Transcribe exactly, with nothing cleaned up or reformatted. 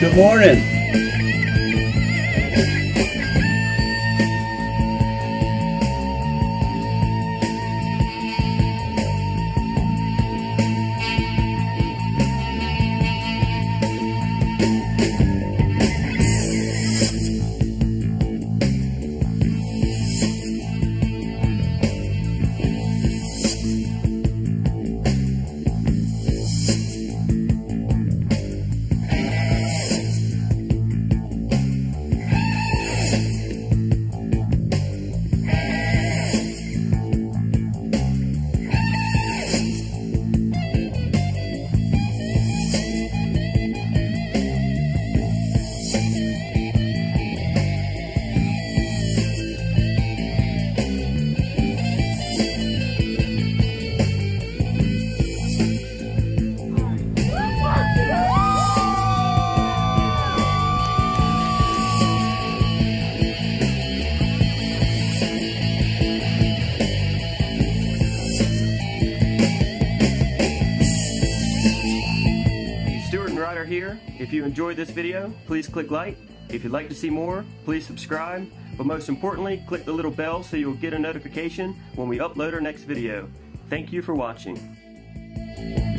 Good morning. Stuart and Ryder here. If you enjoyed this video, please click like. If you'd like to see more, please subscribe. But most importantly, click the little bell so you'll get a notification when we upload our next video. Thank you for watching.